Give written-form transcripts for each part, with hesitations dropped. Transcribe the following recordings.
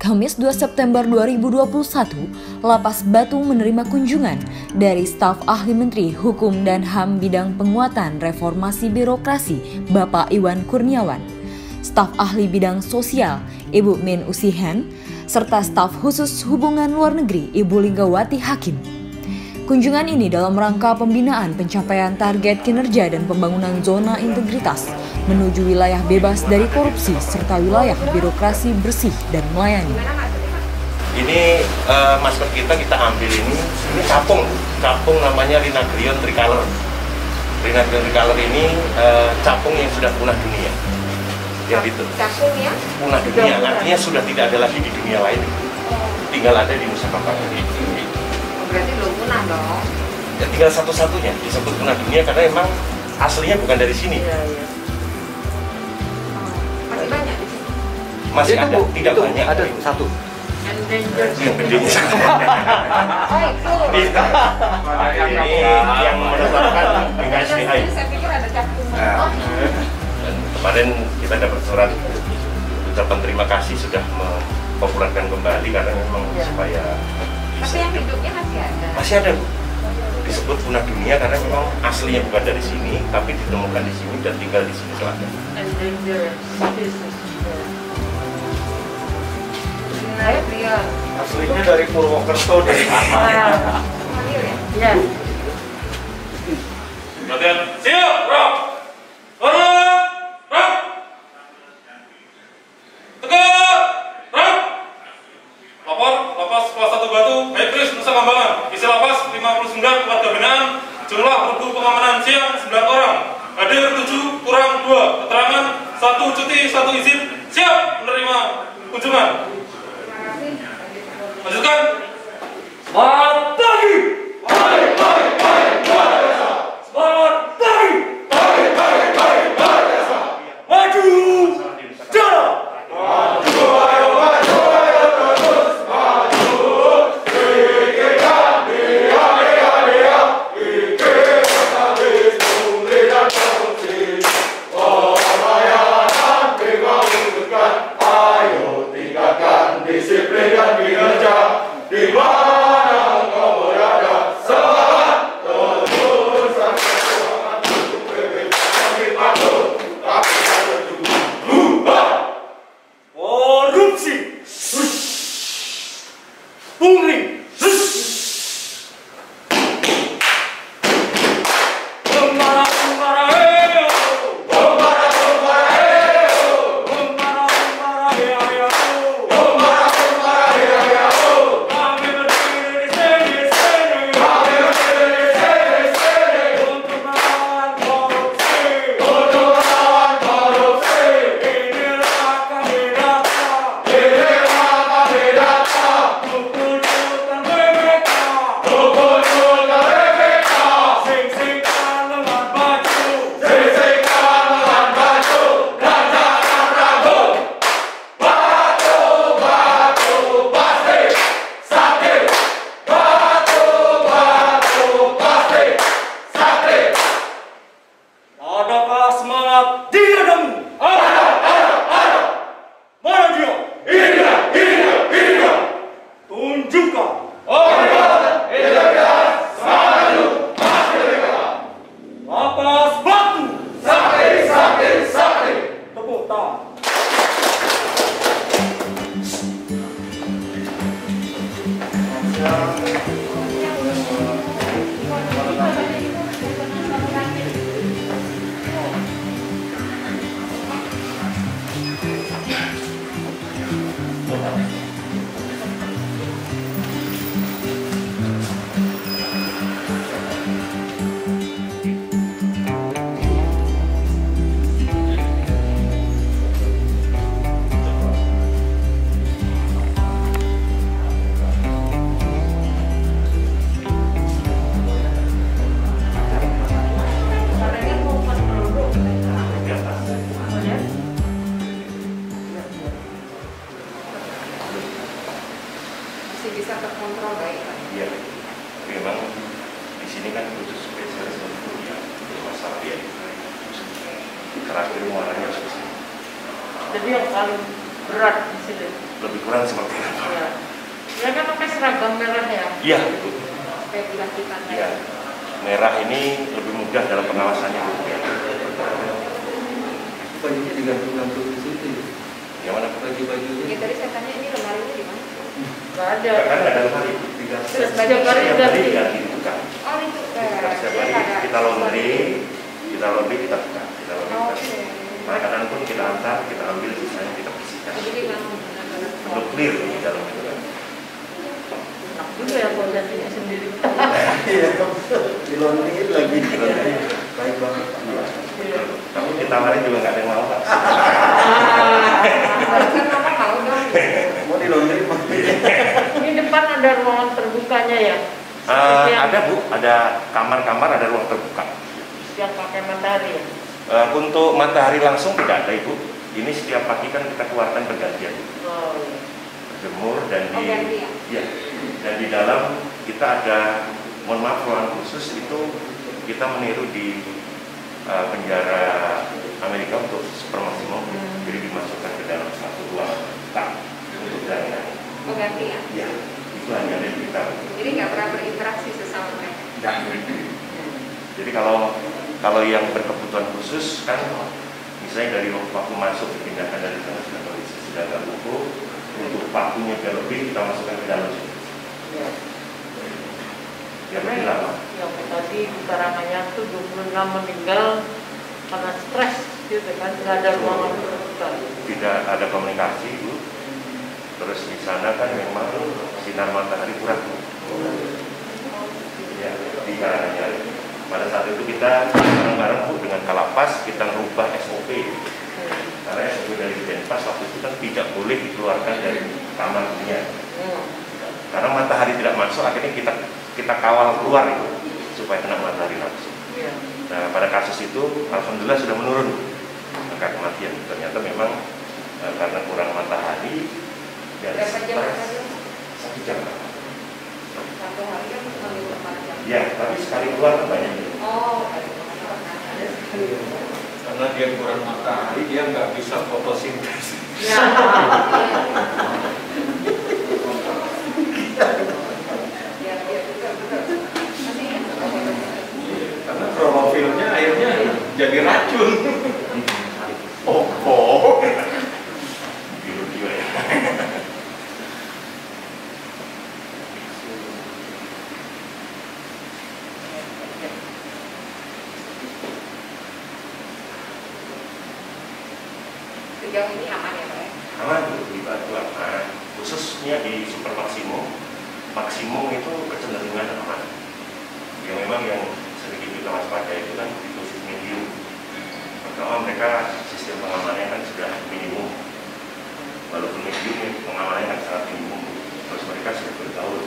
Kamis 2 September 2021, Lapas Batu menerima kunjungan dari staf ahli Menteri Hukum dan HAM bidang penguatan reformasi birokrasi Bapak Iwan Kurniawan, staf ahli bidang sosial Ibu Min Usihen, serta staf khusus hubungan luar negeri Ibu Linggawati Hakim. Kunjungan ini dalam rangka pembinaan pencapaian target kinerja dan pembangunan zona integritas menuju wilayah bebas dari korupsi serta wilayah birokrasi bersih dan melayani. Ini masker kita ambil ini capung namanya Rhinagrion tricolor. Rhinagrion tricolor ini capung yang sudah punah dunia. Yang itu. Capung ya? Punah dunia, artinya sudah tidak ada lagi di dunia lain. Tinggal ada di Nusa Kambangan ini. Berarti belum punah dong? Ya, tinggal satu-satunya disebut punah dunia karena memang aslinya bukan dari sini. Iya. Masih banyak di sini? Masih itu, ada, tidak itu banyak. Ada satu. Yang gedenya sama. Ini yang menetapkan BKSDA. Saya pikir ada capung. Dan kemarin kita dapat surat ucapan terima kasih sudah mempopulerkan kembali karena memang supaya tapi yang hidupnya masih ada? Masih ada, Bu. Disebut punah dunia karena memang aslinya bukan dari sini, tapi ditemukan di sini dan tinggal di sini selama. Aslinya dari Purwokerto deh. Iya. Latihan, siap, rock! Rock! Tegak! Rock! Lapor, lapas kelas 1 Batu, Baikris, Nusa Kambangan. Isi lapas 59 warga binaan, jumlah regu pengamanan siang 9 orang. Hadir 7, kurang 2. Keterangan 1 cuti, 1 izin. Siap menerima kunjungan. Lanjutkan. Selamat pagi. Selamat pagi. Maju. Jalan. Disiplin dan kinerja di mana kau berada, semangat terus sampai semangat untuk kami patuh tapi berubah korupsi pungli bisa terkontrol baik. Iya, memang di sini kan khusus spesialis untuk yang masalah biaya. Terakhir muaranya harus ke sini. Jadi yang paling berat di sini. Lebih kurang seperti itu. Ya. Ya kan pakai seragam merah ya. Iya, Bu. Supaya dilakukan Iya. Merah ini lebih mudah dalam pengawasannya, Bu. Bajunya digantung-gantung di situ. Yang mana? Baju-bajunya. Ya tadi saya tanya ini lemarinya di mana? Nggak ada. Kan ada lemari. Terus setiap hari Setiap ganti. hari ganti buka. Oh itu Setiap hari kita laundry, kita buka, kita laundry. Oke. Makanan pun kita antar, kita ambil, sisanya kita bersihkan. Jadi memang benar-benar Untuk clear di dalam itu kan. Enak juga ya kalau gantinya sendiri. Iya, di laundry lagi. Baik banget. Iya. Tapi ditawarin juga nggak ada yang mau, Pak. Barusan ngomong mau dong. Mau di laundry mau. Ini depan ada ruangan terbukanya ya. Ada, Bu, ada kamar-kamar, ada ruang terbuka. Yang pakai matahari ya. Untuk matahari langsung tidak ada, Ibu. Ini setiap pagi kan kita keluarkan bergantian. Oh, iya. Jemur dan Oh, ganti ya? ya, dan di dalam kita ada, mohon maaf, ruangan khusus itu kita meniru di penjara Amerika untuk super maksimum. Jadi dimasukkan ke dalam satu ruang tak untuk jaringan. Oh ganti ya? Ya, itu hanya ada di kita. Jadi nggak pernah berinteraksi sesama mereka. Tidak. Jadi kalau yang berkebutuhan khusus kan, misalnya dari waktu masuk dipindahkan dari sana sudah ada buku, untuk waktunya biar lebih kita masukkan ke dalam situ. Ya. Biar lebih lama. Yang tadi keterangannya tuh 26 meninggal karena stres gitu kan, nggak ada ruangan terbuka. Tidak ada komunikasi, Bu. Terus di sana kan memang sinar matahari kurang, Bu. Ya, di Karanganyar. Pada saat itu kita bareng-bareng, Bu, dengan Kalapas kita merubah SOP. Karena SOP dari Denpas waktu itu kan tidak boleh dikeluarkan dari kamar dunia. Karena matahari tidak masuk, akhirnya kita kawal keluar itu supaya kena matahari langsung. Iya. Nah, pada kasus itu alhamdulillah sudah menurun angka kematian. Ternyata memang karena kurang matahari dan Berapa jam stres. tadi? 1 jam. Satu hari kan cuma 24 jam. Ya, tapi sekali keluar kan banyak. Oh, Karena dia kurang matahari, dia nggak bisa fotosintesis. ya. Ya, ya, betul. Masih ya? Karena klorofilnya akhirnya jadi racun. Oh. Biru juga ya. Sejauh ini aman ya Pak ya? Aman, Bu, dibantu aman. Khususnya di super maksimum. Maksimum itu kecenderungan aman. Ya memang yang sedikit kita waspada itu kan di dosis medium. Pertama mereka sistem pengamanannya kan sudah minimum. Walaupun medium ya, pengamanannya kan sangat minimum. Terus mereka sudah bergaul.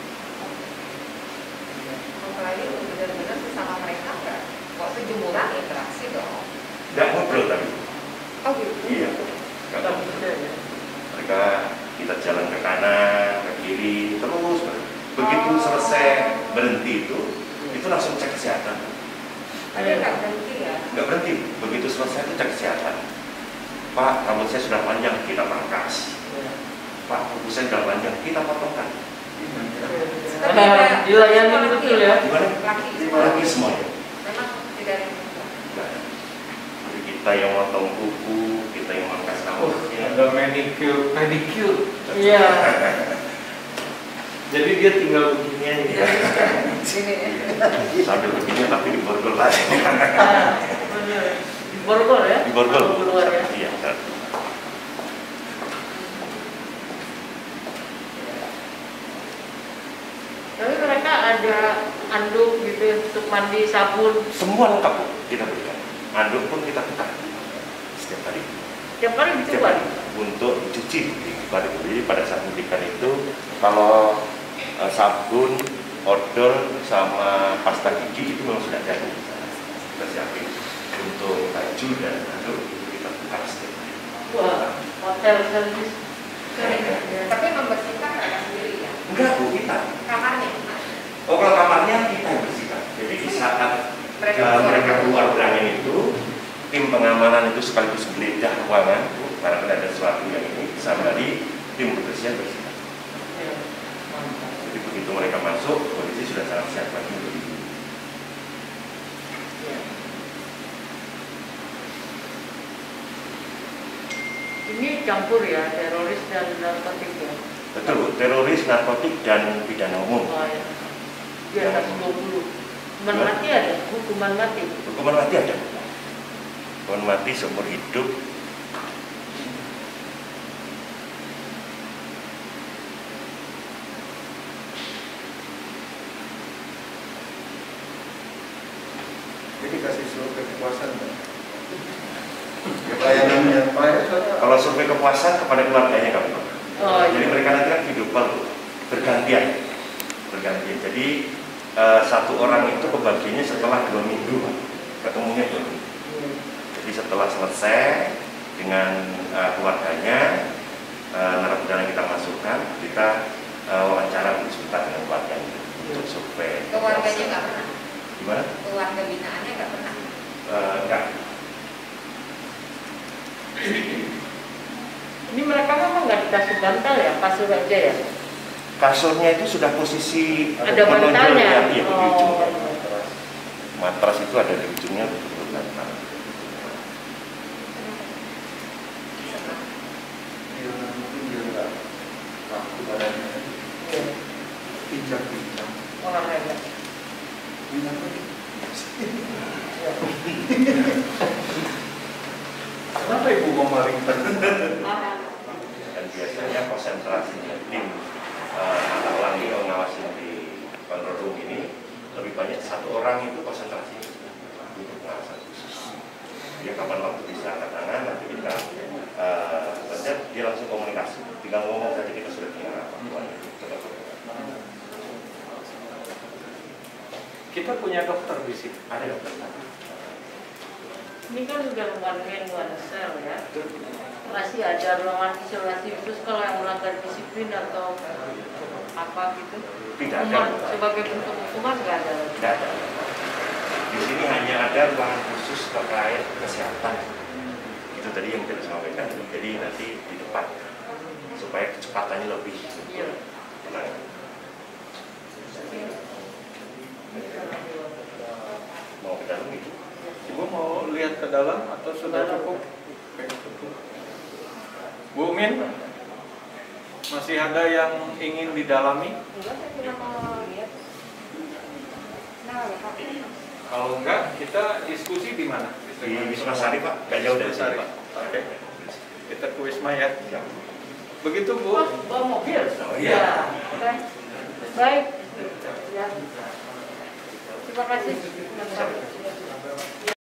Apalagi benar-benar sesama mereka nggak? Kok sejemuran interaksi dong? Tidak ngobrol tapi. Oh gitu? Iya. Nggak ngobrol. Mereka kita jalan ke kanan, ke kiri, terus begitu selesai berhenti itu langsung cek kesehatan. Ada nggak berhenti ya? Nggak berhenti, begitu selesai itu cek kesehatan. Pak, rambut saya sudah panjang, kita pangkas. Pak, kuku saya sudah panjang, kita potongkan. Tapi ada dilayani semua betul laki ya. Gimana? Laki semua. Lagi semuanya. Memang tidak ada yang perempuan. Nggak ada. Jadi kita yang potong kuku, kita yang pangkas rambutnya. Ada manicure, pedicure. Iya. Jadi dia tinggal begini aja. Gini ya. Sambil begini tapi di borgol lagi. Di borgol ya? Di borgol. Kalau keluar ya. Iya. Tapi mereka ada anduk gitu untuk mandi, sabun. Semua lengkap, Bu, kita berikan. Anduk pun kita tukar setiap hari. Tiap hari Setiap dicoba. hari untuk dicuci di balik. Jadi pada saat memberikan itu kalau sabun, odol sama pasta gigi itu memang sudah ada. Kita siapin untuk baju dan anduk itu kita tukar setiap hari. Wah, hotel servis. Tapi membersihkan mereka sendiri ya? Enggak, Bu, kita. Kamarnya? Oh, kalau kamarnya kita yang bersihkan. Jadi di saat Mereka mereka keluar berangin itu, tim pengamanan itu sekaligus geledah ruangan, barangkali ada sesuatu yang ini, sambil tim kebersihan bersihkan. Jadi begitu mereka masuk, polisi sudah sangat siap lagi untuk itu. Ini campur ya, teroris dan narkotik ya? Betul, teroris, narkotik, dan pidana umum. Oh, ya. Di atas 20. Hukuman mati ada? Hukuman mati? Hukuman mati ada. Hukuman mati seumur hidup. Jadi kasih survei kepuasan kan? Pelayanannya Pak ya, Kalau survei kepuasan kepada keluarganya kami. Oh, Jadi iya. mereka nanti kan video call bergantian. Jadi satu orang itu kebagiannya setelah 2 minggu, ketemunya 2 minggu. Jadi setelah selesai dengan keluarganya, narapidana kita masukkan, kita wawancara sebentar dengan keluarganya untuk survei. Keluarganya nggak pernah. Gimana? Keluarga binaannya nggak pernah. Enggak. Ini mereka memang nggak dikasih bantal ya, kasur aja ya? Kasurnya itu sudah posisi Ada menonjol bantalnya? ya, di ujung. Oh. Matras itu ada di ujungnya betul bantal. dia mungkin dia nggak kaku badannya, Iya. pincang-pincang. Olahraga. Ini apa? Kenapa ibu mau malingkan? Dan biasanya konsentrasinya tim mata ulang ini mengawasi di control room ini lebih banyak satu orang itu konsentrasi untuk pengawasan khusus. Dia kapan waktu bisa angkat tangan, nanti kita saja dia langsung komunikasi, tinggal ngomong saja kita sudah dengar apa tuannya. Kita punya dokter di sini. Ada dokter. Ini kan udah one man one cell ya. Masih ada ruangan isolasi khusus kalau yang melanggar disiplin atau apa gitu? Tidak ada. Hukuman, sebagai bentuk hukuman nggak ada. Tidak ada. Di sini hanya ada ruangan khusus terkait kesehatan. Itu tadi yang kita sampaikan. Jadi nanti di depan supaya kecepatannya lebih. Iya. Tenang. Mau ke dalam itu? Ibu mau lihat ke dalam atau sudah cukup? Bu Min, masih ada yang ingin didalami? Enggak, saya cuma mau lihat. Nah, ya Pak. Kalau enggak, kita diskusi di mana? Di Wisma Sari Pak, nggak jauh dari sini Pak. Oke, kita ke Wisma ya. Begitu Bu. Oh, bawa mobil? Oh, iya. Ya. Oke. Baik. Ya. Terima kasih.